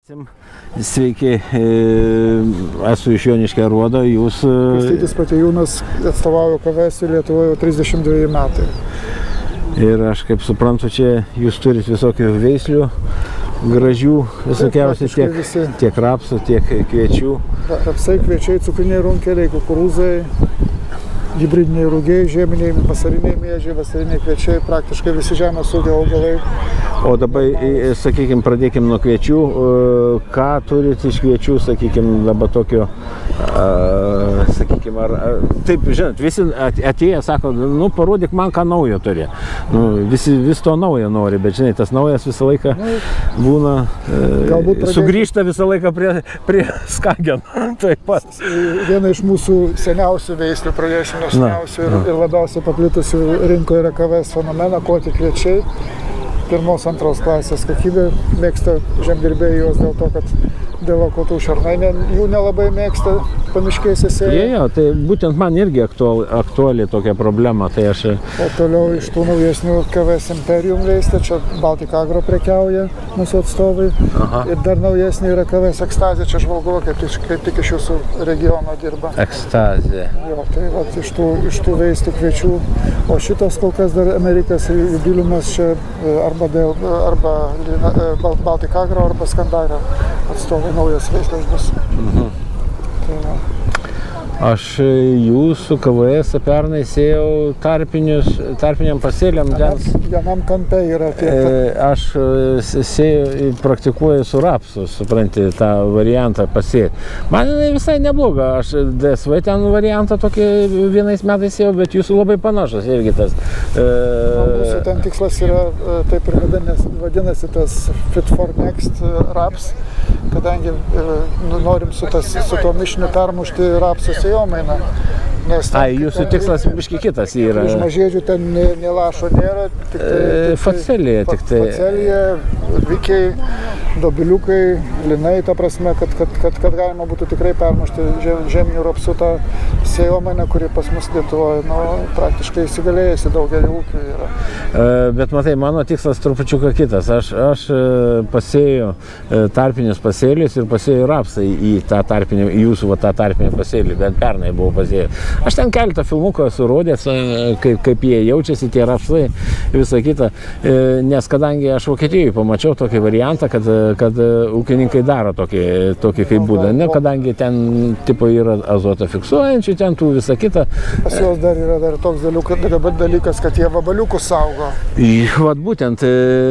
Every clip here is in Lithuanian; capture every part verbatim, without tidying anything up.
Sveiki, esu iš Joniškio Aruodo, jūs... Kastytis Patėjūnas, atstovauju K V S Lietuvoje jau trisdešimt dveji metai. Ir aš kaip suprantu, čia jūs turit visokių veislių, gražių, visokiausių, tiek, tiek rapsų, tiek kviečių. Rapsai, kviečiai, cukriniai runkeliai, kukurūzai, hibridiniai rūgiai, žieminiai, vasariniai miežiai, vasariniai kviečiai, praktiškai visi žemės ūkio augalai. O dabar, sakykime, pradėkime nuo kviečių. Ką turit iš kviečių, sakykime, dabar tokio, sakykime, ar, ar, taip, žinot, visi atėję sako, nu, parodyk man, ką naujo turi. Nu, visi vis to naujo nori, bet, žinai, tas naujas visą laiką būna, pradėk... sugrįžta visą laiką prie, prie skageno, taip pat. Viena iš mūsų seniausių veislių, pradėsime seniausių ir, ir labiausiai paplitusių rinkoje yra K V S fenomeną, koti kviečiai. Pirmos, antros klasės kokybė, mėgsta žemdirbėjai juos dėl to, kad dėl kotų šarnai ne, jų nelabai mėgsta pamiškėse sėja. Jo, jo, tai būtent man irgi aktuali, aktuali tokia problema. Tai aš... O toliau iš tų naujesnių K V S Imperium veistė, čia Baltic Agro prekiauja mūsų atstovai. Aha. Ir dar naujesnė yra K V S Ekstazė, čia Žvalgova, kaip, kaip tik iš jūsų regiono dirba. Ekstazė. Jo, tai vat, iš tų, iš tų veistų kviečių. O šitos kol kas dar Amerikas jubiliumas čia arba, dėl, arba Baltic Agro, arba Skandario atstovai naujas veislas bus. Mhm. Tai, ja. Aš jūsų K V S pernai sėjau tarpinius, tarpiniam pasėliam. Vienam kampe yra tie. Aš sėjau, praktikuoju su rapsu, supranti, tą variantą pasėti. Man jinai visai nebloga. Aš D S V ten variantą tokį vienais metais sėjau, bet jūsų labai panašus irgi tas. Na, mūsų ten tikslas yra, taip ir vadinasi, vadinasi tas Fit for Next raps, kadangi norim su, tas, su to mišiniu permušti rapsus sėjomainą. Ai, jūsų tikslas biški kitas yra. Iš mažėdžių ten nė lašo nėra, tik tai... Facelija tik tai. Facelija, vikiai, dobiliukai, linai, ta prasme, kad, kad, kad, kad galima būtų tikrai permušti žeminių rapsų tą sėjomainą, kuri pas mus Lietuvoje, nu, praktiškai įsigalėjusi daugelį ūkių yra. Bet matai, mano tikslas trupučiuką kitas. Aš, aš pasėjau tarpinius pasėlius ir pasėjau rapsą į tą tarpinį, į jūsų va, tą tarpinį pasėlį, bent pernai buvau pasėjęs. Aš ten keletą filmukų esu rodęs, kaip, kaip jie jaučiasi, tie rapsai, visą kitą. Nes kadangi aš Vokietijoje pamačiau tokį variantą, kad, kad ūkininkai daro tokį, tokį kaip būdą. Ne, kadangi ten tipo yra azotą fiksuojančių, ten tų visą kitą. Pas juos dar yra dar toks dalykas, kad jie vabaliukus saugo. Vat būtent.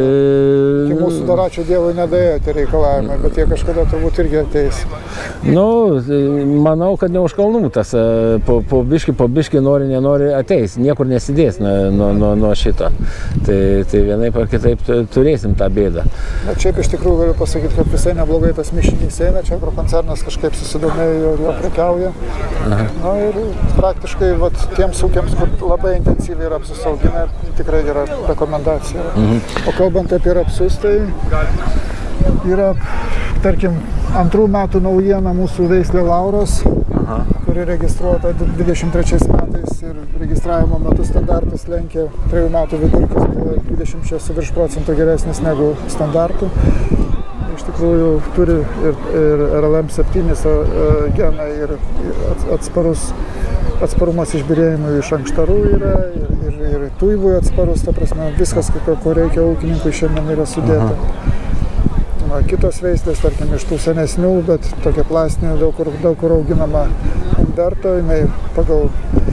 Tik mūsų dar ačiū Dievui nedaėjo tie reikalavimai, bet jie kažkada turbūt irgi ateis. Nu, manau, kad ne už kalnų tas. Po, po biški, po biški nori, nenori ateis, niekur nesidės nuo, nuo, nuo šito. Tai, tai vienaip ar kitaip turėsim tą bėdą. Bet šiaip iš tikrųjų galiu pasakyti, kad visai neblogai tas mišinys eina, čia agrokoncernas kažkaip susidomėjo ir jo prekiauja. Na ir praktiškai vat, tiems ūkiams, kur labai intensyviai yra apsisauginę, tikrai yra rekomendacija. Mhm. O kalbant apie rapsus, tai yra, tarkim, antrų metų naujiena mūsų veislė Lauros. Aha. Kuri registruota dvidešimt trečiais metais ir registravimo metu standartas lenkė trejų metų vidurkis, buvo dvidešimt šeši virš procentų geresnis negu standartų. Iš tikrųjų turi ir, ir R L M septyni geną ir atsparus, atsparumas išbyrėjimui iš ankštarų yra ir, ir, ir tuivui atsparus, ta prasme, viskas, ko reikia ūkininkui šiandien yra sudėta. Aha. Kitos veislės, tarkim, iš tų senesnių, bet tokia plastinė, daug kur, daug kur auginama Umberto, jinai pagal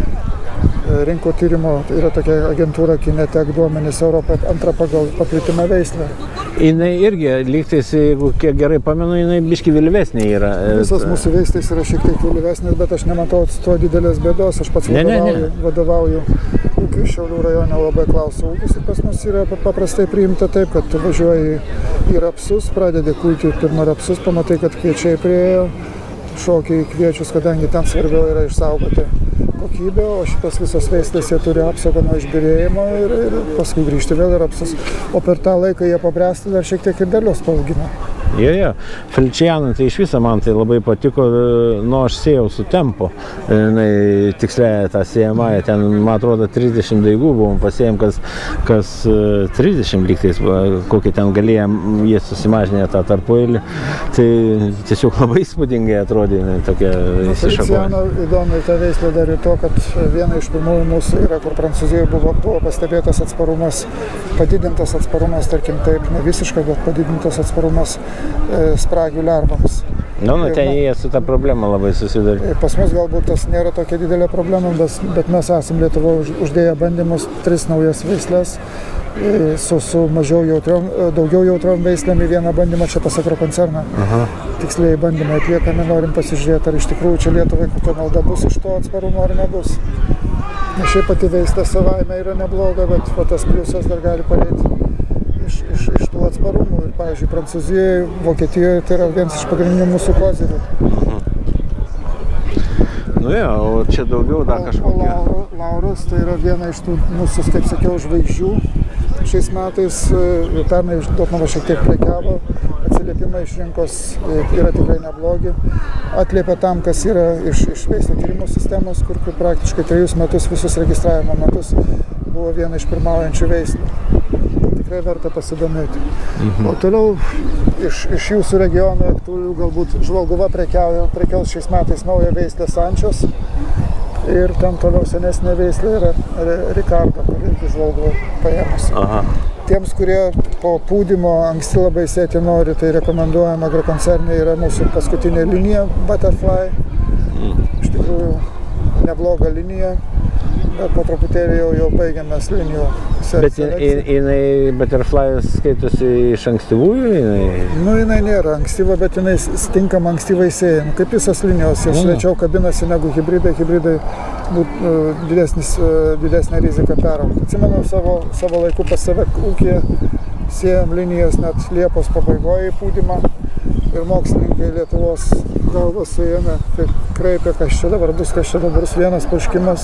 rinkų tyrimo, yra tokia agentūra Kinetek duomenys Europą, antra pagal paplitimą veislę. Jinai irgi, lygtais, jeigu kiek gerai pamenu, jinai biški vėlyvesnė yra. Visas mūsų veislės yra šiek tiek vėlyvesnės, bet aš nematau to didelės bėdos, aš pats ne, vadovauju, ne, ne. vadovauju ūkiui, Šiaulių rajone labai klauso ūkis ir pas mus yra paprastai priimta taip, kad tu važiuoji į rapsus, pradedi kulti pirmą rapsus, pamatai, kad kviečiai priėjo, šokiai į kviečius, kadangi ten svarbiau yra išsaugoti kokybę, o šitas visos veislės jie turi apsaugą nuo išbyrėjimo ir, ir paskui grįžti vėl į rapsus. O per tą laiką jie pabręsta dar šiek tiek ir derliaus paaugina. Jo, jo. Feliciano, tai iš viso man tai labai patiko, nu aš sėjau su tempu, tiksliai tą sėjamą, ten, man atrodo, trisdešimt daigų buvom pasėjom, kas, kas trisdešimt lygtais, kokį ten galėjom, jie susimažinė tą tarpueilį, tai tiesiog labai įspūdingai atrodė, tokia įsišakoja. Feliciano įdomi ta veislė dar ir to, kad viena iš pirmųjų mūsų yra, kur Prancūzijoje buvo, buvo pastebėtas atsparumas, padidintas atsparumas, tarkim taip, ne visiškai, bet padidintas atsparumas spragių lervoms. Nu, nu, ten jie su tą problemą labai susidarė. Pas mus galbūt tas nėra tokia didelė problema, bet mes esam Lietuvoje uždėję bandymus, tris naujas veislės, su, su mažiau jautriom, daugiau jautriom veislėm į vieną bandymą čia pas Agrokoncerną. Tiksliai bandymai atliekami, norim pasižiūrėti, ar iš tikrųjų čia Lietuvai kokia nauda bus iš to atsparumo ar nebus. Nes šiaip pati veislė savaime yra nebloga, bet va, tas pliusas dar gali pareiti iš, iš, iš tų atsparumų. Ir, pavyzdžiui, Prancūzijoje, Vokietijoje tai yra vienas iš pagrindinių mūsų kozirių. Nu jo, o čia daugiau dar kažkokie. Lauro, Lauros tai yra viena iš tų mūsų, kaip sakiau, žvaigždžių. Šiais metais, pernai Dotnuva šiek tiek prekiavo, atsiliepimai iš rinkos yra tikrai neblogi. Atliepia tam, kas yra iš, iš veislių tyrimų sistemos, kur, kur praktiškai trejus metus, visus registravimo metus buvo viena iš pirmaujančių veislių. Tikrai verta pasidomėti. Mhm. O toliau iš, iš jūsų regionų aktualių galbūt Žvalguva prekiaus šiais metais naują veislę Sančios. Ir ten toliau senesnė veislė yra Ricardo, kur irgi Žvalguva paėmus. Aha. Tiems, kurie po pūdymo anksti labai sėti nori, tai rekomenduojama Agrokoncerne yra mūsų paskutinė linija Butterfly. Mm. Iš tikrųjų nebloga linija, bet po truputėlį jau, jau baigiamės linijų selekciją. Bet jinai Butterfly skaitosi iš ankstyvųjų? Jinai... Nu, jinai nėra ankstyva, bet jinai tinkama ankstyvai sėjimui. Kaip visos linijos, jos lėčiau kabinasi negu hibridai. Hibridai būtų uh, didesnis, uh, didesnė rizika peraugti. Atsimenu savo, savo laiku pas save ūkyje sėjom linijas net Liepos pabaigoje į pūdymą. Ir mokslininkai Lietuvos galvą suėmė, tai kreipė, kas čia dabar bus, kas čia dabar bus, vienas purškimas.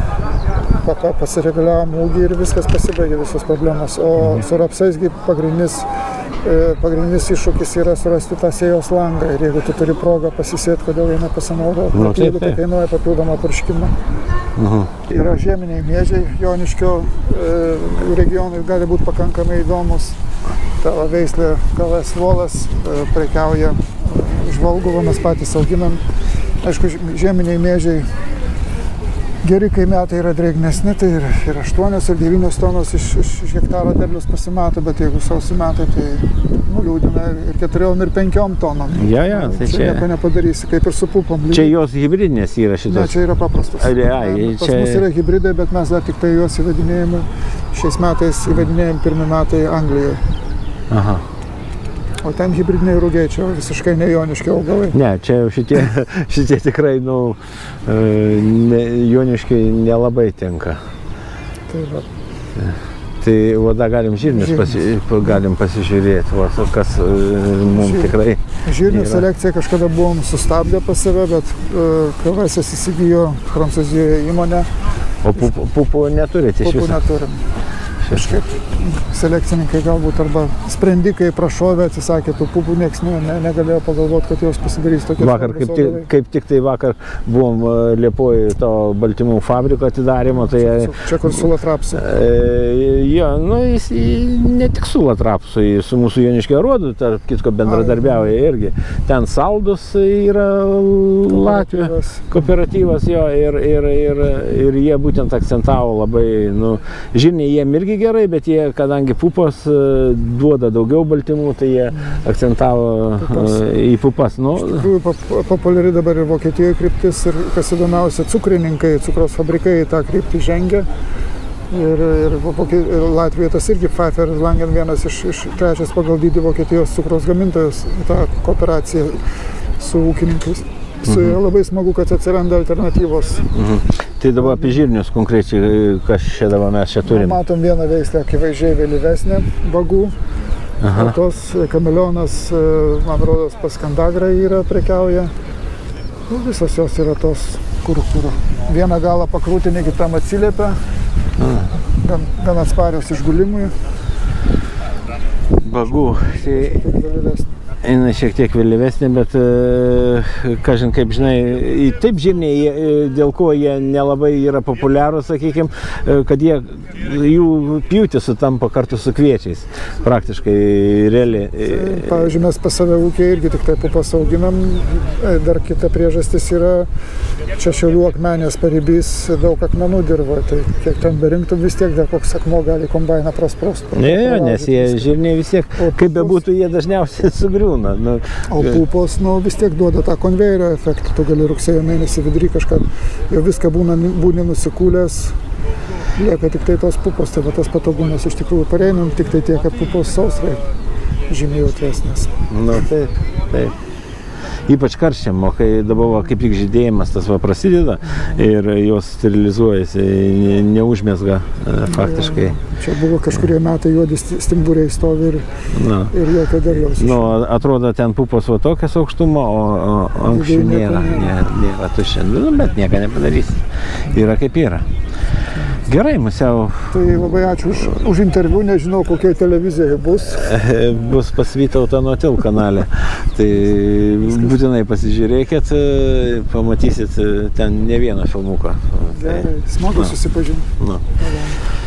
Pasireguliavom ūgį ir viskas pasibaigė, visos problemos. O su rapsaisgi pagrindinis, pagrindinis iššūkis yra surasti tą sėjos langą. Ir jeigu tu turi progą pasisėti, kodėl jie nepasinaudoti, nu, jeigu tai kainuoja papildomą purškimą. Uh-huh. Yra žieminiai miežiai, Joniškio e, regionui gali būti pakankamai įdomus. Ta veislė K V S Volas e, prekiauja Žvalguvą, mes patys auginam. Aišku, žieminiai miežiai geri, kai metai yra drėgnesni, tai ir, ir aštuonios ir devynios tonos iš, iš, iš hektaro derlius pasimato, bet jeigu sausi metai, tai nuliūdina ir keturiom ir penkiom tonom. Ja, ja, tai čia, čia nieko nepadarysi, kaip ir su pupom. Čia jos hibridinės yra šitos? Ne, čia yra paprastos. Ai, ai, Pas čia... mus yra hibridai, bet mes dar tik tai juos įvedinėjame. Šiais metais įvedinėjame pirmi metai Anglijoje. Aha. O ten hibridiniai rugiai, čia visiškai ne joniški augalai. Ne, čia jau šitie, šitie tikrai, nu, ne, joniškai nelabai tinka. Tai va. Tai o da galim žirnius pasi, galim pasižiūrėti, va, kas mums Žir, tikrai Žirnių yra. Selekciją kažkada buvom sustabdę pas save, bet K V S įsigijo Prancūzijoje įmonę. O pupų, pupų neturite iš viso? Pupų neturim. Kažkaip selekcininkai galbūt arba sprendikai prašovė, atsisakė tų pupų, nieks ne, ne, negalėjo pagalvoti, kad jos pasidarys tokie. Vakar, kaip tik, kaip tik tai vakar buvom Liepoj to baltymų fabriko atidarymo. Tai, čia kur sulatrapsų? E, jo, nu jis ne tik sulatrapsų, su mūsų Joniškio Aruodu, tarp kitko bendradarbiauja irgi. Ten Saldus yra Latvijos kooperatyvas, jo, ir, ir, ir, ir jie būtent akcentavo labai, nu, žirniai jiem irgi gerai, bet jie, kadangi pupos duoda daugiau baltymų, tai jie akcentavo pupas. Į pupas. Nu. Iš tikrųjų, populiari dabar ir Vokietijoje kryptis ir, kas įdomiausia, cukrininkai, cukros fabrikai tą kryptį žengia. Ir, ir, ir Latvijoje tas irgi Pfeiffer Langen vienas iš, iš trečias pagal dydį Vokietijos cukros gamintojas, tą kooperaciją su ūkininkais. Su mhm. Labai smagu, kad atsiranda alternatyvos. Mhm. Tai dabar apie žirnius konkrečiai, kas čia dabar mes čia turim? Matom vieną veislę, akivaizdžiai vėlyvesnė, vagų. O tos Kameleonas, man rodos, pas Kandagrą yra prekiauja. Nu, visos jos yra tos, kur, kur vieną galą pakrūtinė, kitam atsiliepia. Gan, gan atsparios išgulimui. Vagų. Tai... jinai šiek tiek vėlyvesnė, bet, kažin kaip žinai, taip žirniai, dėl ko jie nelabai yra populiarūs, sakykime, kad jie, jų pjūtį sutampa kartu su kviečiais, praktiškai realiai. Pavyzdžiui, mes pas save ūkiai irgi tik tai pupas auginam, dar kita priežastis yra, čia Šiaulių akmenės paribys, daug akmenų dirba, tai kiek ten berinktum, vis tiek dar koks akmuo gali kombainą prasprost. Ne, nes jie žirniai vis tiek, kaip bebūtų, jie dažniausiai sugriūna. Nu, o pupos, nu, vis tiek duoda tą konvejerio efektą, tu gali rugsėjo mėnesį vidury kažką, jau viską būna, būni nusikūlęs, lieka tik tai tos pupos, tai va tas patogumas iš tikrųjų pareinam, tik tai tiek, kad pupos sausrai žymiai jautresnės. Nu, taip, taip. Ypač karščiam, o kai dabar va, kaip tik žydėjimas tas va prasideda ir jos sterilizuojasi, ne, neužmesga faktiškai. Čia buvo kažkurie metai juodi stimburiai stovi ir, no. ir jokio derliaus. Nu, atrodo, ten pupos va tokias aukštumo, o, o anksčiau nėra, nėra, nėra tuščia, nu, bet nieko nepadarysi. Yra kaip yra. Gerai, Musiau. Tai labai ačiū už, už interviu, nežinau, kokiai televizijai bus. Bus pas Vytautą Notil kanale. Tai būtinai pasižiūrėkit, pamatysit ten ne vieną filmuką. Gerai, smagu susipažinti. Nu.